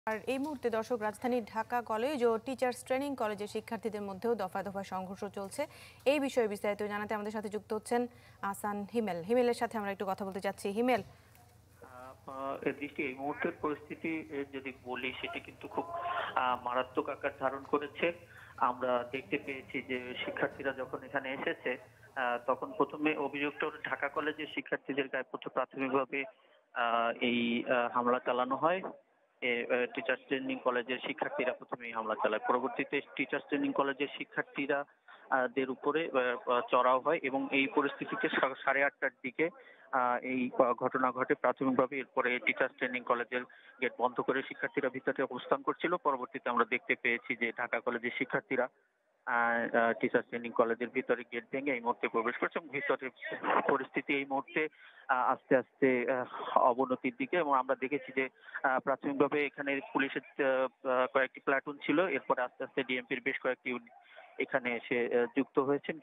আর এই মুহূর্তে দর্শক রাজধানীর ঢাকা কলেজ ও টিচার্স ট্রেনিং কলেজের শিক্ষার্থীদের মধ্যেও দফায় দফায় সংঘর্ষ চলছে। এই বিষয়ে বিস্তারিত জানাতে আমাদের সাথে যুক্ত হচ্ছেন আহসান হিমেলের সাথে আমরা একটু কথা বলতে চাচ্ছি। হিমেল, দৃষ্টি এই মুহূর্তের পরিস্থিতি যদি বলি সেটি কিন্তু খুব মারাত্মক আকার ধারণ করেছে। আমরা দেখতে পেয়েছি যে শিক্ষার্থীরা যখন এখানে এসেছে তখন প্রথমে অভিযুক্ত ঢাকা কলেজের শিক্ষার্থীদের গায়ে প্রাথমিকভাবে এই হামলা চালানো হয়। টিচার্স ট্রেনিং কলেজের শিক্ষার্থীরা প্রথমে এই হামলা চালায়, পরবর্তীতে টিচার্স ট্রেনিং কলেজের শিক্ষার্থীরা দের উপরে চড়াও হয় এবং এই পরিস্থিতিতে 8:30টার দিকে এই ঘটনা ঘটে প্রাথমিকভাবে। এরপরে টিচার্স ট্রেনিং কলেজের গেট বন্ধ করে শিক্ষার্থীরা ভিতরে অবস্থান করছিল। পরবর্তীতে আমরা দেখতে পেয়েছি যে ঢাকা কলেজের শিক্ষার্থীরা টিচার্স ট্রেনিং কলেজের ভিতরে গেট ভেঙে এই মুহূর্তে প্রবেশ করছে এবং ভিতরে পরিস্থিতি এই মুহূর্তে আস্তে আস্তে অবনতির দিকে। এবং আমরা দেখেছি যে প্রাথমিকভাবে এখানে পুলিশের কয়েকটি প্লাটুন ছিল, এরপরে আস্তে আস্তে ডিএমপির বেশ কয়েকটি এখানে এসে যুক্ত হয়েছেন,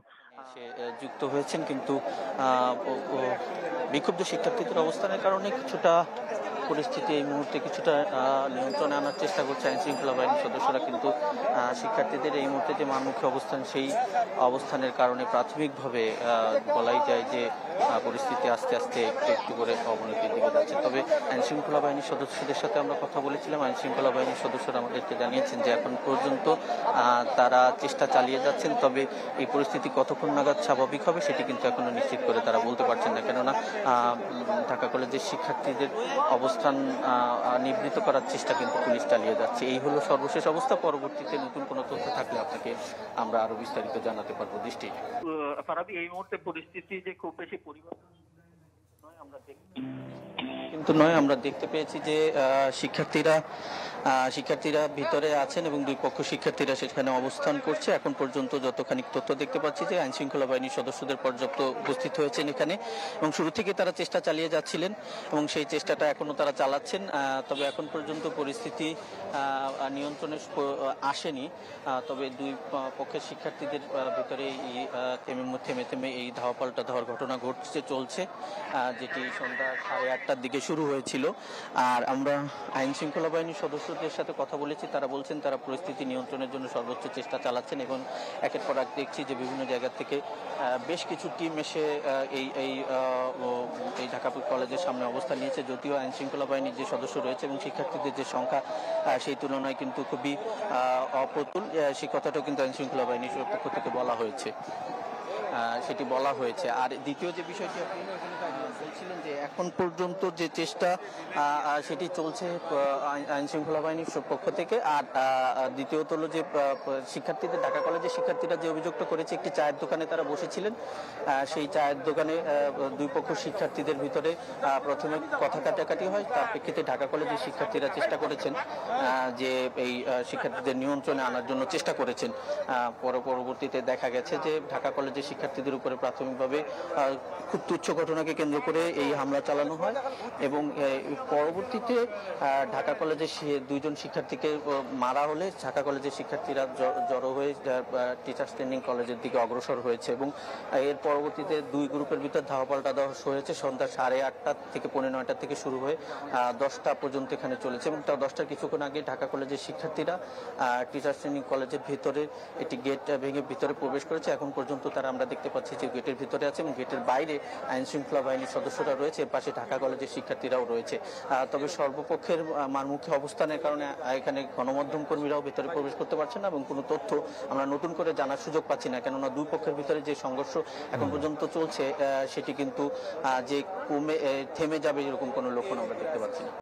কিন্তু বিক্ষুব্ধ শিক্ষার্থীদের অবস্থানের কারণে কিছুটা পরিস্থিতি এই মুহূর্তে কিছুটা নিয়ন্ত্রণে আনার চেষ্টা করছে আইন শৃঙ্খলা বাহিনীর সদস্যরা। কিন্তু শিক্ষার্থীদের এই মুহূর্তে যে মানমুখী অবস্থান, সেই অবস্থানের কারণে প্রাথমিকভাবে বলাই যায় যে পরিস্থিতি আস্তে আস্তে একটু একটু করে অবনতির দিকে যাচ্ছে। তবে আইন শৃঙ্খলা বাহিনীর সদস্যদের সাথে আমরা কথা বলেছিলাম। আইন শৃঙ্খলা বাহিনীর সদস্যরা আমাদেরকে জানিয়েছেন যে এখন পর্যন্ত তারা চেষ্টা চালিয়ে যাচ্ছেন, তবে এই পরিস্থিতি কতক্ষণ নাগাদ স্বাভাবিক হবে সেটি কিন্তু এখনো নিশ্চিত করে তারা বলতে পারছেন না। কেননা ঢাকা কলেজের শিক্ষার্থীদের অবস্থান নিবৃত করার চেষ্টা কিন্তু পুলিশ চালিয়ে যাচ্ছে। এই হলো সর্বশেষ অবস্থা। পরবর্তীতে নতুন কোনো তথ্য থাকলে আপনাকে আমরা আরো বিস্তারিত জানাতে পারবো। দৃষ্টি ফারাবি, এই মুহূর্তে পরিস্থিতি যে খুব বেশি পরিবর্তন আমরা দেখতে পেয়েছি যে শিক্ষার্থীরা ভিতরে আছেন এবং দুই পক্ষ শিক্ষার্থীরা সেখানে অবস্থান করছে। এখন পর্যন্ত যতখানি তথ্য দেখতে পাচ্ছি যে আইন শৃঙ্খলা বাহিনীর সদস্যদের পর্যাপ্ত উপস্থিত হয়েছেন এখানে এবং শুরু থেকে তারা চেষ্টা চালিয়ে যাচ্ছিলেন এবং সেই চেষ্টাটা এখনো তারা চালাচ্ছেন। তবে এখন পর্যন্ত পরিস্থিতি নিয়ন্ত্রণে আসেনি। তবে দুই পক্ষের শিক্ষার্থীদের ভিতরে থেমে থেমে এই ধাওয়া পাল্টা ধাওয়ার ঘটনা চলছে, যেটি সন্ধ্যা 8:30টার দিকে শুরু হয়েছিল। আর আমরা আইন শৃঙ্খলা বাহিনীর সদস্যদের সাথে কথা বলেছি, তারা বলছেন তারা পরিস্থিতি নিয়ন্ত্রণের জন্য সর্বোচ্চ চেষ্টা চালাচ্ছেন এবং একের পর এক দেখছি যে বিভিন্ন জায়গা থেকে বেশ কিছু টিম এসে এই ঢাকা কলেজের সামনে অবস্থান নিয়েছে। যদিও আইন শৃঙ্খলা বাহিনীর যে সদস্য রয়েছে এবং শিক্ষার্থীদের যে সংখ্যা সেই তুলনায় কিন্তু খুবই অপ্রতুল, সেই কথাটাও কিন্তু আইন শৃঙ্খলা বাহিনীর পক্ষ থেকে সেটি বলা হয়েছে। আর দ্বিতীয় যে বিষয়টি আপনি বলছিলেন যে এখন পর্যন্ত যে চেষ্টা সেটি চলছে আইন শৃঙ্খলা বাহিনীর পক্ষ থেকে। আর দ্বিতীয়ত হলো যে শিক্ষার্থীদের ঢাকা কলেজের শিক্ষার্থীরা যে অভিযোগটা করেছে, একটি চায়ের দোকানে তারা বসেছিলেন, সেই চায়ের দোকানে দুই পক্ষ শিক্ষার্থীদের ভিতরে প্রথমে কথা কাটাকাটি হয়। তার প্রেক্ষিতে ঢাকা কলেজের শিক্ষার্থীরা চেষ্টা করেছেন যে এই শিক্ষার্থীদের নিয়ন্ত্রণে আনার জন্য চেষ্টা করেছেন। পরবর্তীতে দেখা গেছে যে ঢাকা কলেজের শিক্ষার্থীদের উপরে প্রাথমিকভাবে খুব তুচ্ছ ঘটনাকে কেন্দ্র করে এই হামলা চালানো হয় এবং পরবর্তীতে ঢাকা কলেজের দুইজন শিক্ষার্থীকে মারা হলে ঢাকা কলেজের শিক্ষার্থীরা জড়ো হয়ে টিচার্স ট্রেনিং কলেজের দিকে অগ্রসর হয়েছে এবং এর পরবর্তীতে দুই গ্রুপের ভিতর ধাওয়া পাল্টা হয়েছে। সন্ধ্যা 8:30 থেকে 9:45 থেকে শুরু হয়ে 10টা পর্যন্ত এখানে চলেছে এবং 10টার কিছুক্ষণ আগে ঢাকা কলেজের শিক্ষার্থীরা টিচার্স ট্রেনিং কলেজের ভিতরে একটি গেট ভেঙে ভিতরে প্রবেশ করেছে। এখন পর্যন্ত তারা আমরা দেখতে পাচ্ছি যে গেটের ভিতরে আছে এবং গেটের বাইরে আইন শৃঙ্খলা বাহিনীর সদস্যরা রয়েছে, এর পাশে ঢাকা কলেজের শিক্ষার্থীরাও রয়েছে। তবে সর্বপক্ষের মারমুখী অবস্থানের কারণে এখানে গণমাধ্যম কর্মীরাও ভেতরে প্রবেশ করতে পারছেন না এবং কোনো তথ্য আমরা নতুন করে জানার সুযোগ পাচ্ছি না। কেননা দুই পক্ষের ভিতরে যে সংঘর্ষ এখন পর্যন্ত চলছে সেটি কিন্তু যে থেমে যাবে এরকম কোনো লক্ষণ আমরা দেখতে পাচ্ছি না।